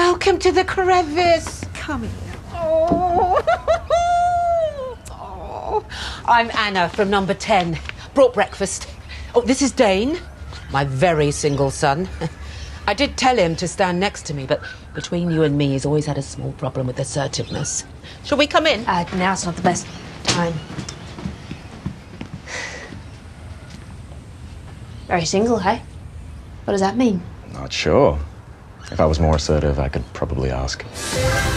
Welcome to the crevice. Come here. Oh. Oh. I'm Anna from number 10. Brought breakfast. Oh, this is Dane, my very single son. I did tell him to stand next to me, but between you and me, he's always had a small problem with assertiveness. Shall we come in? Now's not the best time. Very single, hey? What does that mean? Not sure. If I was more assertive, I could probably ask.